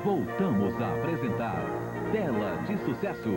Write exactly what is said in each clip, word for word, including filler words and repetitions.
Voltamos a apresentar Tela de Sucessos.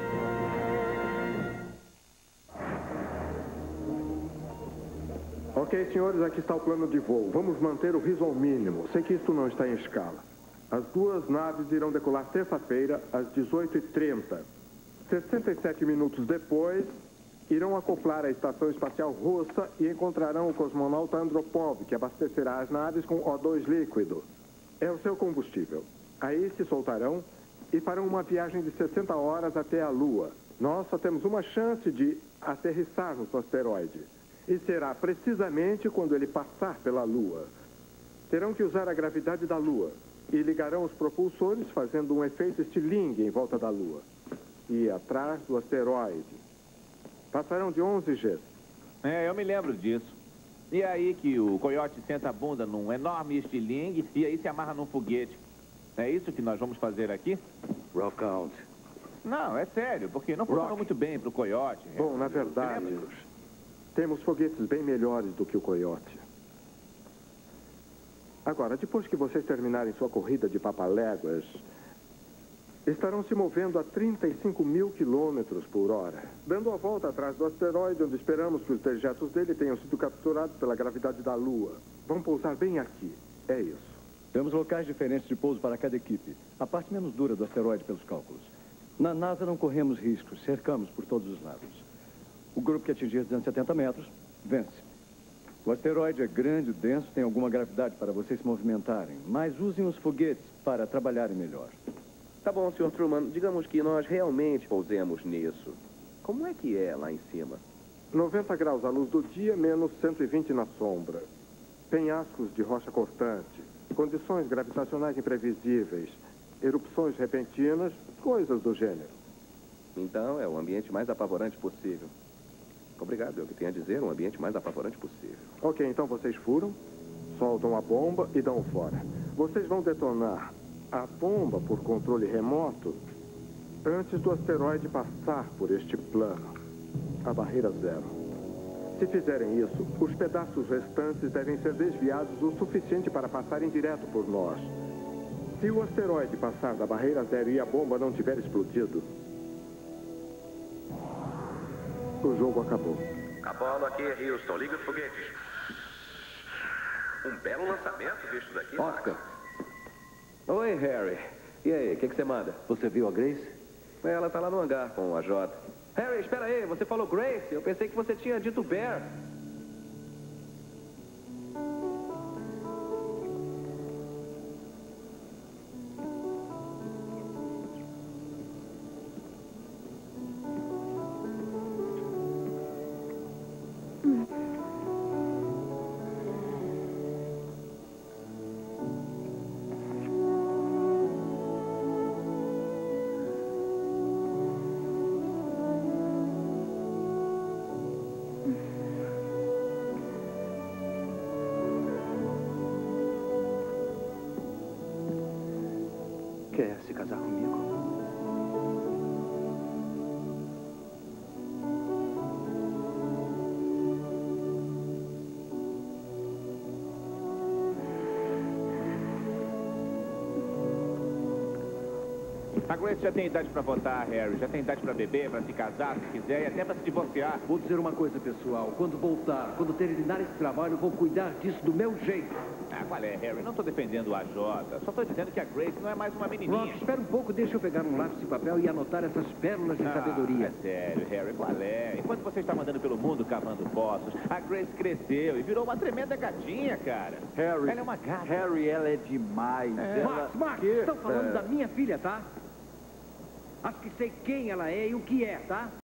Ok, senhores, aqui está o plano de voo. Vamos manter o riso ao mínimo. Sei que isto não está em escala. As duas naves irão decolar terça-feira, às dezoito e trinta. sessenta e sete minutos depois, irão acoplar a Estação Espacial Russa e encontrarão o cosmonauta Andropov, que abastecerá as naves com O dois líquido. É o seu combustível. Aí se soltarão e farão uma viagem de sessenta horas até a Lua. Nós só temos uma chance de aterrissarmos no asteroide. E será precisamente quando ele passar pela Lua. Terão que usar a gravidade da Lua e ligarão os propulsores fazendo um efeito estilingue em volta da Lua. E atrás do asteroide. Passarão de onze Gs. É, eu me lembro disso. E aí que o coiote senta a bunda num enorme estilingue e aí se amarra num foguete. É isso que nós vamos fazer aqui? Rock out. Não, é sério, porque não funcionou muito bem pro coiote. Bom, na verdade, temos foguetes bem melhores do que o coiote. Agora, depois que vocês terminarem sua corrida de papaléguas, estarão se movendo a trinta e cinco mil quilômetros por hora, dando a volta atrás do asteroide, onde esperamos que os dejetos dele tenham sido capturados pela gravidade da Lua. Vão pousar bem aqui. É isso. Temos locais diferentes de pouso para cada equipe. A parte menos dura do asteroide pelos cálculos. Na NASA não corremos riscos, cercamos por todos os lados. O grupo que atingir duzentos e setenta metros, vence. O asteroide é grande, denso, tem alguma gravidade para vocês se movimentarem, mas usem os foguetes para trabalharem melhor. Tá bom, senhor Truman, digamos que nós realmente pousemos nisso. Como é que é lá em cima? noventa graus à luz do dia, menos cento e vinte na sombra. Penhascos de rocha cortante, condições gravitacionais imprevisíveis, erupções repentinas, coisas do gênero. Então, é o ambiente mais apavorante possível. Obrigado, é o que tenho a dizer, um ambiente mais apavorante possível. Ok, então vocês furam, soltam a bomba e dão fora. Vocês vão detonar a bomba por controle remoto antes do asteroide passar por este plano, a barreira zero. Se fizerem isso, os pedaços restantes devem ser desviados o suficiente para passarem direto por nós. Se o asteroide passar da barreira zero e a bomba não tiver explodido, o jogo acabou. Apolo aqui é Houston, liga os foguetes. Um belo lançamento visto daqui. Oscar. Oi, Harry. E aí, o que, que você manda? Você viu a Grace? Ela tá lá no hangar com a Jota. Harry, espera aí, você falou Grace? Eu pensei que você tinha dito Bear. Quer se casar comigo? A Grace já tem idade pra votar, Harry. Já tem idade pra beber, pra se casar, se quiser, e até pra se divorciar. Vou dizer uma coisa, pessoal. Quando voltar, quando terminar esse trabalho, eu vou cuidar disso do meu jeito. Ah, qual é, Harry? Não tô defendendo a Jota. Só tô dizendo que a Grace não é mais uma menininha. Rock, espera um pouco, deixa eu pegar um lápis de papel e anotar essas pérolas de Ah, sabedoria. é sério, Harry, qual é? Enquanto você está andando pelo mundo cavando poços, a Grace cresceu e virou uma tremenda gatinha, cara. Harry, Ela é uma gata. Harry, ela é demais. É. Ela... Max, Max, estão falando da minha filha, tá? Acho que sei quem ela é e o que é, tá?